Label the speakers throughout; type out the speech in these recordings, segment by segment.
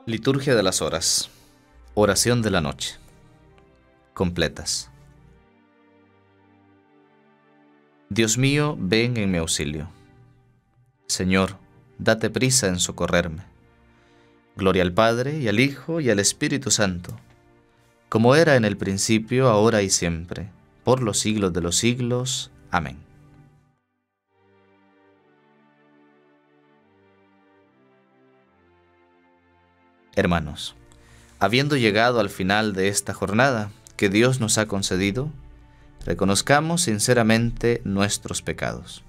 Speaker 1: Liturgia de las horas. Oración de la noche. Completas. Dios mío, ven en mi auxilio. Señor, date prisa en socorrerme. Gloria al Padre, y al Hijo, y al Espíritu Santo, como era en el principio, ahora y siempre, por los siglos de los siglos. Amén. Hermanos, habiendo llegado al final de esta jornada que Dios nos ha concedido, reconozcamos sinceramente nuestros pecados.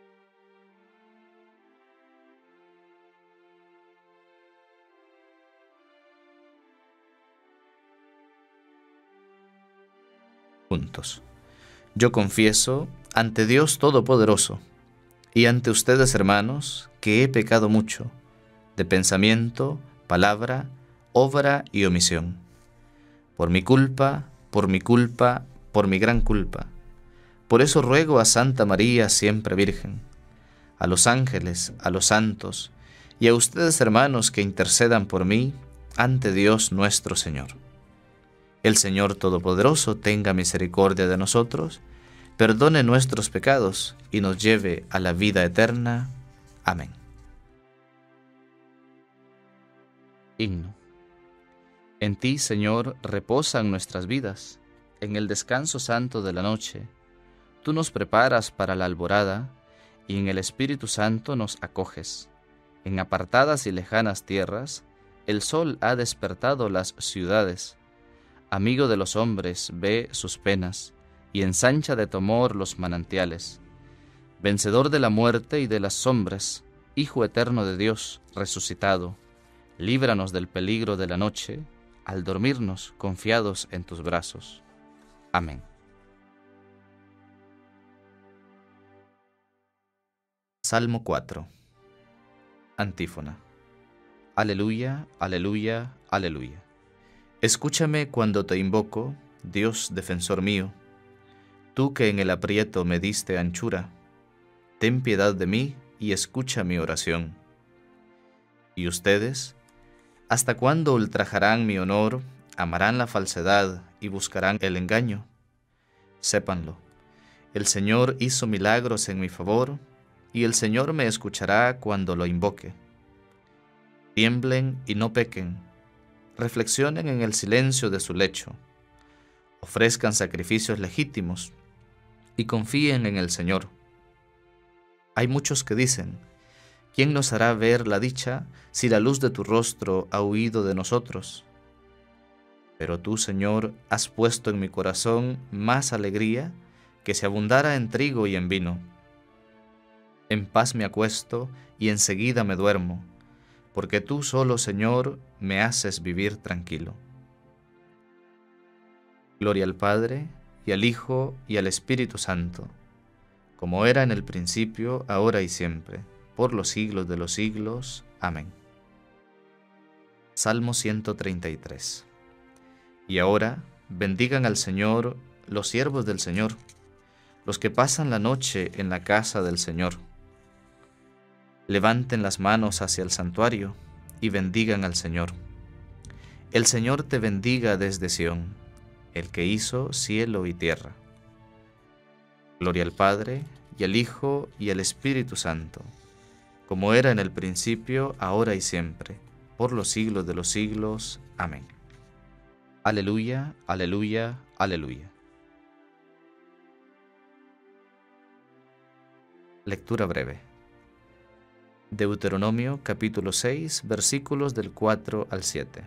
Speaker 1: Juntos. Yo confieso ante Dios Todopoderoso y ante ustedes, hermanos, que he pecado mucho, de pensamiento, palabra, obra y omisión. Por mi culpa, por mi culpa, por mi gran culpa. Por eso ruego a Santa María, siempre Virgen, a los ángeles, a los santos, y a ustedes, hermanos, que intercedan por mí ante Dios nuestro Señor. El Señor Todopoderoso tenga misericordia de nosotros, perdone nuestros pecados y nos lleve a la vida eterna. Amén. Himno. En ti, Señor, reposan nuestras vidas. En el descanso santo de la noche, tú nos preparas para la alborada y en el Espíritu Santo nos acoges. En apartadas y lejanas tierras, el sol ha despertado las ciudades. Amigo de los hombres, ve sus penas y ensancha de tu amor los manantiales. Vencedor de la muerte y de las sombras, Hijo eterno de Dios, resucitado, líbranos del peligro de la noche, al dormirnos confiados en tus brazos. Amén. Salmo 4. Antífona. Aleluya, aleluya, aleluya. Escúchame cuando te invoco, Dios defensor mío. Tú que en el aprieto me diste anchura, ten piedad de mí y escucha mi oración. ¿Y ustedes? ¿Hasta cuándo ultrajarán mi honor, amarán la falsedad y buscarán el engaño? Sépanlo, el Señor hizo milagros en mi favor, y el Señor me escuchará cuando lo invoque. Tiemblen y no pequen, reflexionen en el silencio de su lecho, ofrezcan sacrificios legítimos y confíen en el Señor. Hay muchos que dicen: ¿quién nos hará ver la dicha si la luz de tu rostro ha huido de nosotros? Pero tú, Señor, has puesto en mi corazón más alegría que si abundara en trigo y en vino. En paz me acuesto y enseguida me duermo, porque tú solo, Señor, me haces vivir tranquilo. Gloria al Padre, y al Hijo, y al Espíritu Santo, como era en el principio, ahora y siempre, por los siglos de los siglos. Amén. Salmo 133. Y ahora, bendigan al Señor los siervos del Señor, los que pasan la noche en la casa del Señor. Levanten las manos hacia el santuario y bendigan al Señor. El Señor te bendiga desde Sión, el que hizo cielo y tierra. Gloria al Padre, y al Hijo, y al Espíritu Santo, como era en el principio, ahora y siempre, por los siglos de los siglos. Amén. Aleluya, aleluya, aleluya. Lectura breve. Deuteronomio capítulo 6, versículos del 4 al 7.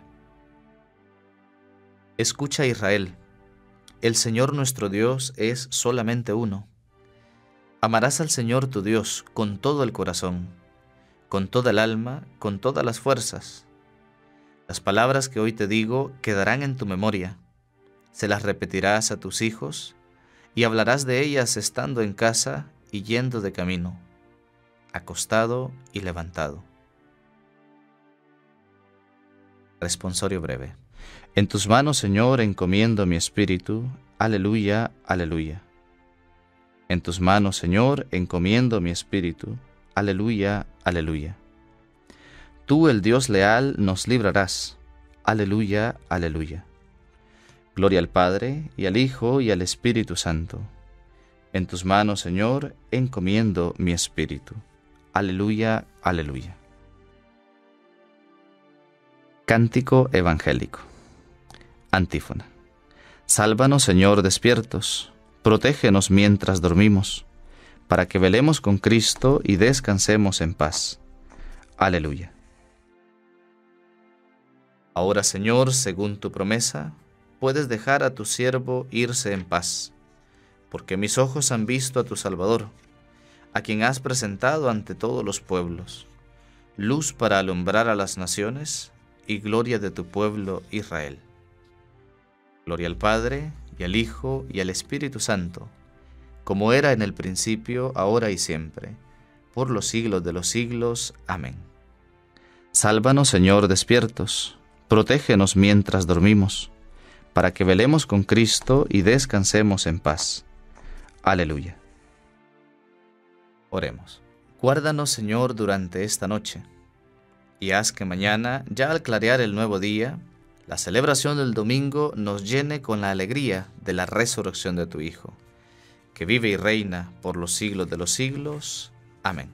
Speaker 1: Escucha, Israel, el Señor nuestro Dios es solamente uno. Amarás al Señor tu Dios con todo el corazón, con toda el alma, con todas las fuerzas. Las palabras que hoy te digo quedarán en tu memoria. Se las repetirás a tus hijos y hablarás de ellas estando en casa y yendo de camino, acostado y levantado. Responsorio breve. En tus manos, Señor, encomiendo mi espíritu. Aleluya, aleluya. En tus manos, Señor, encomiendo mi espíritu. Aleluya, aleluya. Tú, el Dios leal, nos librarás. Aleluya, aleluya. Gloria al Padre, y al Hijo, y al Espíritu Santo. En tus manos, Señor, encomiendo mi espíritu. Aleluya, aleluya. Cántico evangélico. Antífona. Sálvanos, Señor, despiertos. Protégenos mientras dormimos, para que velemos con Cristo y descansemos en paz. Aleluya. Ahora, Señor, según tu promesa, puedes dejar a tu siervo irse en paz, porque mis ojos han visto a tu Salvador, a quien has presentado ante todos los pueblos, luz para alumbrar a las naciones y gloria de tu pueblo Israel. Gloria al Padre, y al Hijo, y al Espíritu Santo, como era en el principio, ahora y siempre, por los siglos de los siglos. Amén. Sálvanos, Señor, despiertos. Protégenos mientras dormimos, para que velemos con Cristo y descansemos en paz. Aleluya. Oremos. Guárdanos, Señor, durante esta noche, y haz que mañana, ya al clarear el nuevo día, la celebración del domingo nos llene con la alegría de la resurrección de tu Hijo, que vive y reina por los siglos de los siglos. Amén.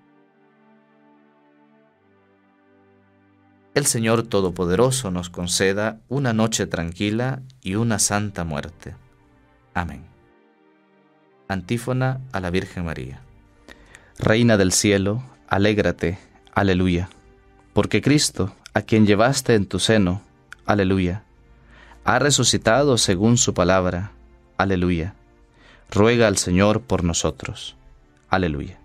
Speaker 1: El Señor Todopoderoso nos conceda una noche tranquila y una santa muerte. Amén. Antífona a la Virgen María. Reina del cielo, alégrate, aleluya, porque Cristo, a quien llevaste en tu seno, aleluya, ha resucitado según su palabra, aleluya. Ruega al Señor por nosotros, aleluya.